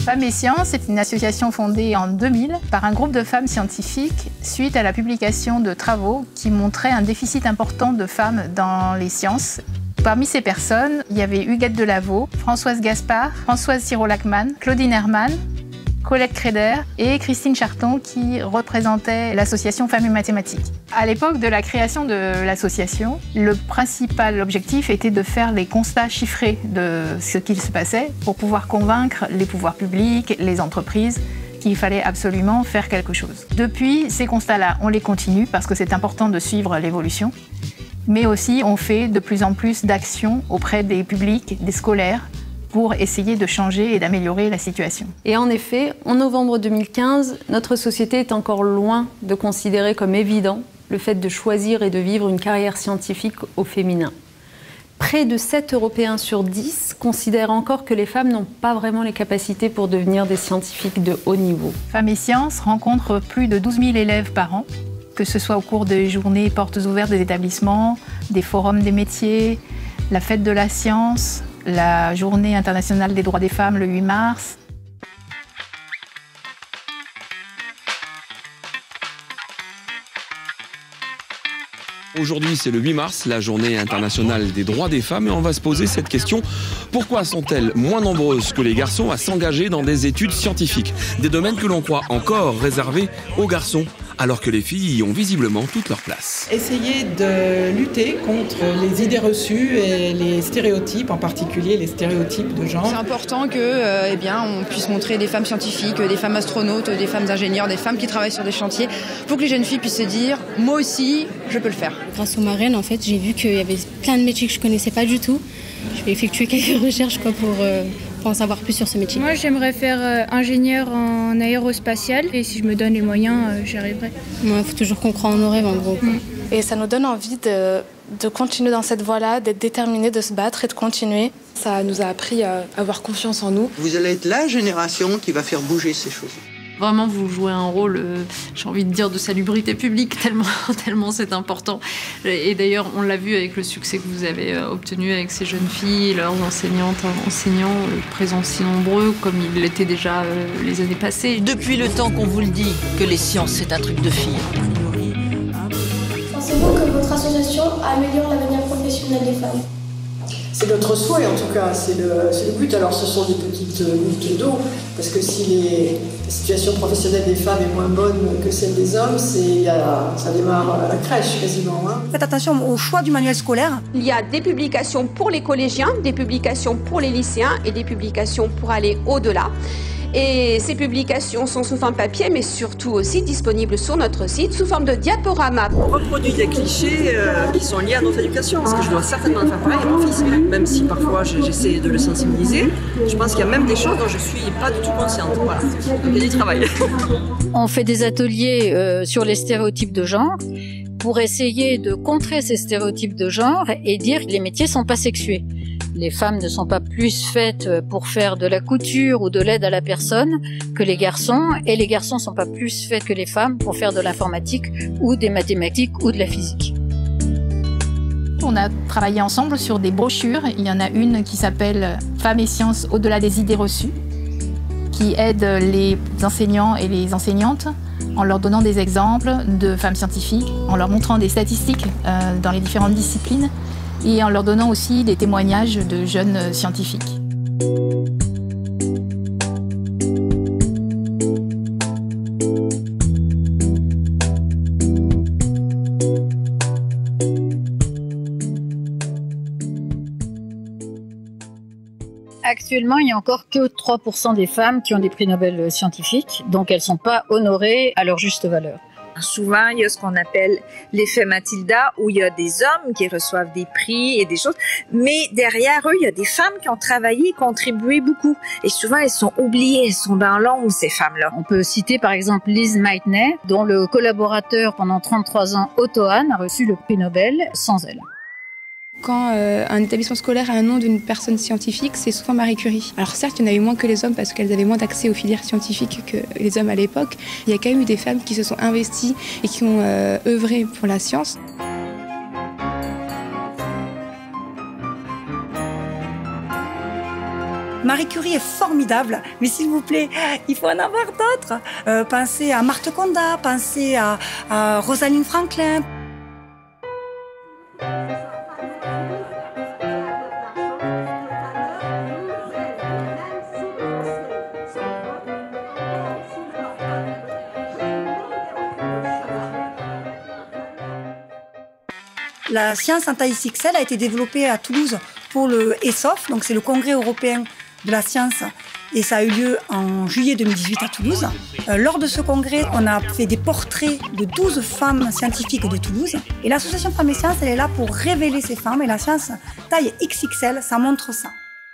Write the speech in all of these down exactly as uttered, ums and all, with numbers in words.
Femmes et Sciences est une association fondée en deux mille par un groupe de femmes scientifiques suite à la publication de travaux qui montraient un déficit important de femmes dans les sciences. Parmi ces personnes, il y avait Huguette Delaveau, Françoise Gaspard, Françoise Sirot-Lachmann, Claudine Hermann, Colette Créder et Christine Charton qui représentaient l'association Femmes et Mathématiques. À l'époque de la création de l'association, le principal objectif était de faire les constats chiffrés de ce qu'il se passait pour pouvoir convaincre les pouvoirs publics, les entreprises, qu'il fallait absolument faire quelque chose. Depuis, ces constats-là, on les continue parce que c'est important de suivre l'évolution, mais aussi on fait de plus en plus d'actions auprès des publics, des scolaires, pour essayer de changer et d'améliorer la situation. Et en effet, en novembre deux mille quinze, notre société est encore loin de considérer comme évident le fait de choisir et de vivre une carrière scientifique au féminin. Près de sept Européens sur dix considèrent encore que les femmes n'ont pas vraiment les capacités pour devenir des scientifiques de haut niveau. Femmes et Sciences rencontre plus de douze mille élèves par an, que ce soit au cours des journées portes ouvertes des établissements, des forums des métiers, la fête de la science, la journée internationale des droits des femmes le huit mars. Aujourd'hui, c'est le huit mars, la journée internationale des droits des femmes, et on va se poser cette question. Pourquoi sont-elles moins nombreuses que les garçons à s'engager dans des études scientifiques? Des domaines que l'on croit encore réservés aux garçons, alors que les filles y ont visiblement toute leur place. Essayer de lutter contre les idées reçues et les stéréotypes, en particulier les stéréotypes de genre. C'est important que, euh, eh bien, on puisse montrer des femmes scientifiques, des femmes astronautes, des femmes ingénieurs, des femmes qui travaillent sur des chantiers, pour que les jeunes filles puissent se dire « moi aussi, je peux le faire ». Grâce aux marraines, en fait, j'ai vu qu'il y avait plein de métiers que je ne connaissais pas du tout. Je vais effectuer quelques recherches quoi, pour... Euh pour en savoir plus sur ce métier. Moi, j'aimerais faire euh, ingénieur en aérospatial et si je me donne les moyens, euh, j'y arriverai. Il faut toujours qu'on croit en nos rêves, en gros. Mm. Et ça nous donne envie de, de continuer dans cette voie-là, d'être déterminés, de se battre et de continuer. Ça nous a appris à avoir confiance en nous. Vous allez être la génération qui va faire bouger ces choses. Vraiment, vous jouez un rôle, euh, j'ai envie de dire, de salubrité publique, tellement, tellement c'est important. Et d'ailleurs, on l'a vu avec le succès que vous avez euh, obtenu avec ces jeunes filles, leurs enseignantes, enseignants, euh, présents si nombreux, comme ils l'étaient déjà euh, les années passées. Depuis le temps qu'on vous le dit, que les sciences, c'est un truc de filles. Pensez-vous que votre association améliore l'avenir professionnel des femmes ? C'est notre souhait en tout cas, c'est le, le but. Alors ce sont des petites gouttes d'eau, parce que si les, la situation professionnelle des femmes est moins bonne que celle des hommes, c'est, ça démarre à la crèche quasiment. Hein. Faites attention au choix du manuel scolaire. Il y a des publications pour les collégiens, des publications pour les lycéens et des publications pour aller au-delà. Et ces publications sont sous forme papier, mais surtout aussi disponibles sur notre site sous forme de diaporama. On reproduit des clichés euh, qui sont liés à notre éducation, parce que je dois certainement faire pareil à mon fils, même si parfois j'essaie de le sensibiliser. Je pense qu'il y a même des choses dont je suis pas du tout consciente. Voilà, donc il y a du travail. On fait des ateliers euh, sur les stéréotypes de genre pour essayer de contrer ces stéréotypes de genre et dire que les métiers sont pas sexués. Les femmes ne sont pas plus faites pour faire de la couture ou de l'aide à la personne que les garçons, et les garçons ne sont pas plus faits que les femmes pour faire de l'informatique ou des mathématiques ou de la physique. On a travaillé ensemble sur des brochures. Il y en a une qui s'appelle « Femmes et sciences au-delà des idées reçues », qui aide les enseignants et les enseignantes en leur donnant des exemples de femmes scientifiques, en leur montrant des statistiques euh, dans les différentes disciplines, et en leur donnant aussi des témoignages de jeunes scientifiques. Actuellement, il n'y a encore que trois pour cent des femmes qui ont des prix Nobel scientifiques, donc elles ne sont pas honorées à leur juste valeur. Souvent, il y a ce qu'on appelle l'effet Mathilda, où il y a des hommes qui reçoivent des prix et des choses, mais derrière eux, il y a des femmes qui ont travaillé et contribué beaucoup. Et souvent, elles sont oubliées, elles sont dans l'ombre, ces femmes-là. On peut citer par exemple Lise Meitner, dont le collaborateur pendant trente-trois ans, Otto Hahn, a reçu le prix Nobel sans elle. Quand euh, un établissement scolaire a un nom d'une personne scientifique, c'est souvent Marie Curie. Alors certes, il y en a eu moins que les hommes parce qu'elles avaient moins d'accès aux filières scientifiques que les hommes à l'époque. Il y a quand même eu des femmes qui se sont investies et qui ont euh, œuvré pour la science. Marie Curie est formidable, mais s'il vous plaît, il faut en avoir d'autres. Euh, pensez à Marthe Condat, pensez à, à Rosalind Franklin. La science en taille X L a été développée à Toulouse pour le E S O F, donc c'est le Congrès européen de la science, et ça a eu lieu en juillet deux mille dix-huit à Toulouse. Euh, lors de ce congrès, on a fait des portraits de douze femmes scientifiques de Toulouse, et l'association Femmes et Sciences, elle est là pour révéler ces femmes, et la science taille X X L, ça montre ça.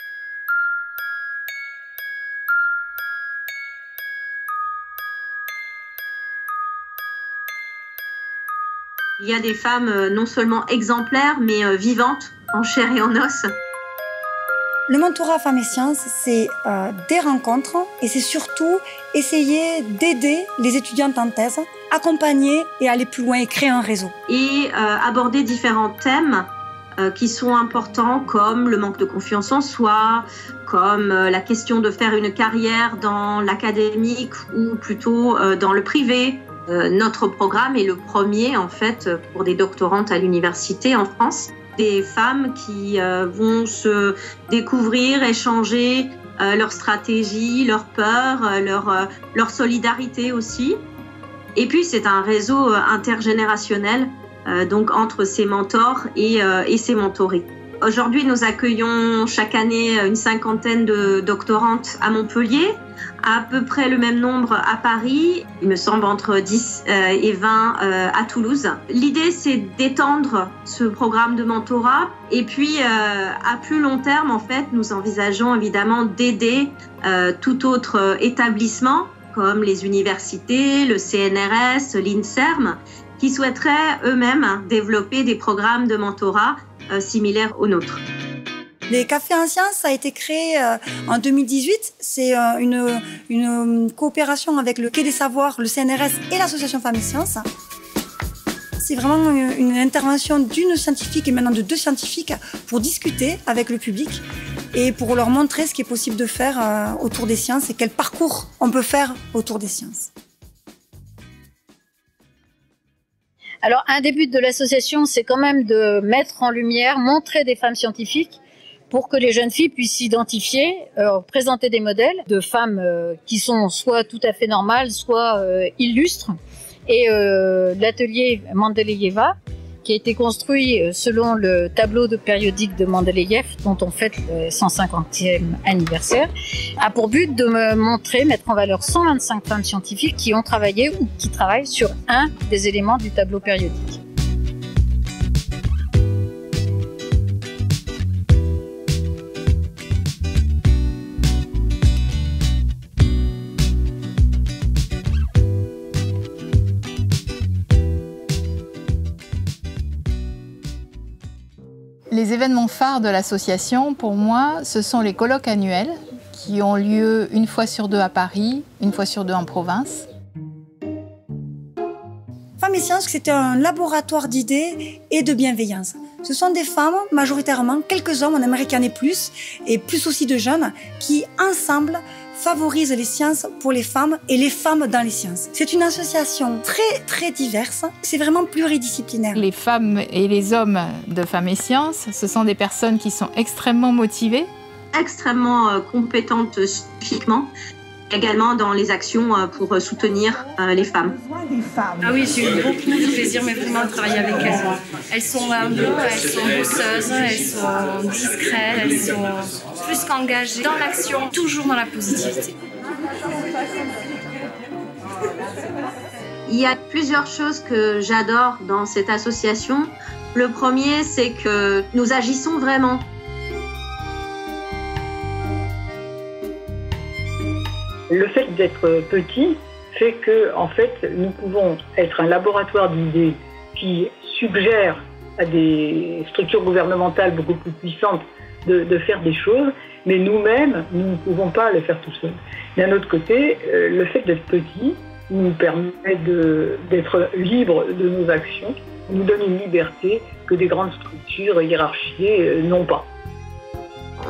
Il y a des femmes euh, non seulement exemplaires, mais euh, vivantes, en chair et en os. Le mentorat Femmes et Sciences, c'est euh, des rencontres et c'est surtout essayer d'aider les étudiantes en thèse, accompagner et aller plus loin et créer un réseau. Et euh, aborder différents thèmes euh, qui sont importants, comme le manque de confiance en soi, comme euh, la question de faire une carrière dans l'académique ou plutôt euh, dans le privé. Euh, notre programme est le premier en fait pour des doctorantes à l'université en France. Des femmes qui euh, vont se découvrir, échanger euh, leur stratégie, leurs peurs, euh, leur, euh, leur solidarité aussi. Et puis c'est un réseau euh, intergénérationnel euh, donc entre ces mentors et, euh, et ces mentorés. Aujourd'hui, nous accueillons chaque année une cinquantaine de doctorantes à Montpellier, à peu près le même nombre à Paris, il me semble entre dix et vingt à Toulouse. L'idée, c'est d'étendre ce programme de mentorat et puis à plus long terme, en fait, nous envisageons évidemment d'aider tout autre établissement comme les universités, le C N R S, l'INSERM, qui souhaiteraient eux-mêmes développer des programmes de mentorat euh, similaires aux nôtres. Les cafés en sciences, ça a été créé euh, en deux mille dix-huit. C'est euh, une, une coopération avec le Quai des Savoirs, le C N R S et l'association Femmes et Sciences. C'est vraiment une, une intervention d'une scientifique et maintenant de deux scientifiques pour discuter avec le public et pour leur montrer ce qui est possible de faire euh, autour des sciences et quel parcours on peut faire autour des sciences. Alors, un des buts de l'association, c'est quand même de mettre en lumière, montrer des femmes scientifiques pour que les jeunes filles puissent s'identifier, euh, présenter des modèles de femmes euh, qui sont soit tout à fait normales, soit euh, illustres. Et euh, l'atelier Mendeleïeva, qui a été construit selon le tableau de périodique de Mendeleïev, dont on fête le cent cinquantième anniversaire, a pour but de me montrer, mettre en valeur cent vingt-cinq femmes scientifiques qui ont travaillé ou qui travaillent sur un des éléments du tableau périodique. Les événements phares de l'association, pour moi, ce sont les colloques annuels qui ont lieu une fois sur deux à Paris, une fois sur deux en province. Femmes et Sciences, c'est un laboratoire d'idées et de bienveillance. Ce sont des femmes, majoritairement, quelques hommes, on aimerait qu'il y en ait plus, et plus aussi de jeunes, qui, ensemble, favorisent les sciences pour les femmes et les femmes dans les sciences. C'est une association très, très diverse. C'est vraiment pluridisciplinaire. Les femmes et les hommes de Femmes et Sciences, ce sont des personnes qui sont extrêmement motivées. Extrêmement euh, compétentes scientifiquement, également dans les actions euh, pour soutenir euh, les femmes. Ah oui, j'ai eu beaucoup de plaisir, mais vraiment, de travailler avec elles. Elles sont humbles, elles sont bosseuses, elles sont discrètes, elles sont plus qu'engagées dans l'action, toujours dans la positivité. Il y a plusieurs choses que j'adore dans cette association. Le premier, c'est que nous agissons vraiment. Le fait d'être petit fait que, en fait, nous pouvons être un laboratoire d'idées qui suggère à des structures gouvernementales beaucoup plus puissantes de, de faire des choses, mais nous-mêmes, nous ne pouvons pas le faire tout seuls. D'un autre côté, euh, le fait d'être petit nous permet de, d'être libres de nos actions, nous donne une liberté que des grandes structures hiérarchisées euh, n'ont pas.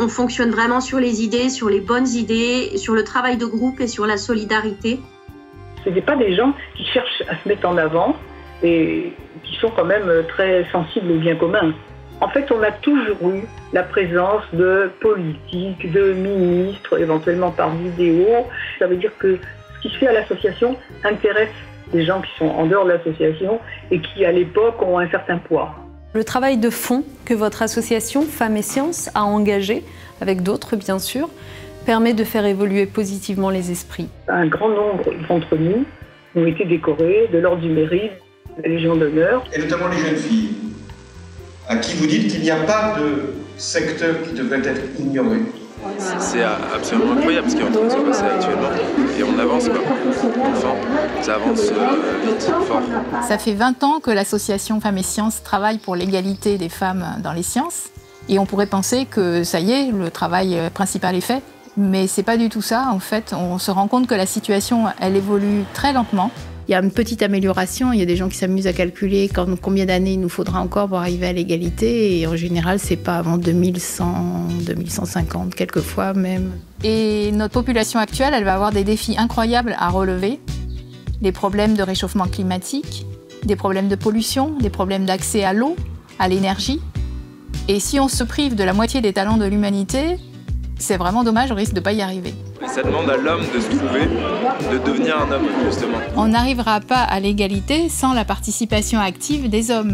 on fonctionne vraiment sur les idées, sur les bonnes idées, sur le travail de groupe et sur la solidarité. Ce n'est pas des gens qui cherchent à se mettre en avant et qui sont quand même très sensibles au bien commun. En fait, on a toujours eu la présence de politiques, de ministres, éventuellement par vidéo. Ça veut dire que ce qui se fait à l'association intéresse les gens qui sont en dehors de l'association et qui, à l'époque, ont un certain poids. Le travail de fond que votre association Femmes et Sciences a engagé, avec d'autres bien sûr, permet de faire évoluer positivement les esprits. Un grand nombre d'entre nous ont été décorés de l'Ordre du Mérite, de la Légion d'honneur. Et notamment les jeunes filles, à qui vous dites qu'il n'y a pas de secteur qui devrait être ignoré. C'est absolument incroyable ce qui est en train de se passer actuellement. Et on avance, quoi. Enfin, ça avance euh, vite, fort. Ça fait vingt ans que l'association Femmes et Sciences travaille pour l'égalité des femmes dans les sciences. Et on pourrait penser que ça y est, le travail principal est fait. Mais c'est pas du tout ça. En fait, on se rend compte que la situation, elle évolue très lentement. Il y a une petite amélioration. Il y a des gens qui s'amusent à calculer quand, combien d'années il nous faudra encore pour arriver à l'égalité. Et en général, c'est pas avant deux mille cent, deux mille cent cinquante, quelquefois même. Et notre population actuelle, elle va avoir des défis incroyables à relever. Les problèmes de réchauffement climatique, des problèmes de pollution, des problèmes d'accès à l'eau, à l'énergie. Et si on se prive de la moitié des talents de l'humanité, c'est vraiment dommage, on risque de ne pas y arriver. Et ça demande à l'homme de se trouver, de devenir un homme, justement. On n'arrivera pas à l'égalité sans la participation active des hommes.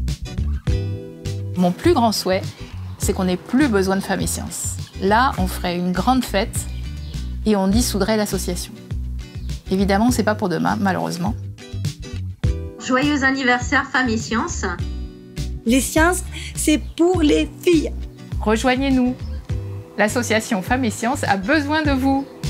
Mon plus grand souhait, c'est qu'on n'ait plus besoin de Femmes et Sciences. Là, on ferait une grande fête et on dissoudrait l'association. Évidemment, c'est pas pour demain, malheureusement. Joyeux anniversaire Femmes et Sciences. Les sciences, c'est pour les filles. Rejoignez-nous. L'association Femmes et Sciences a besoin de vous.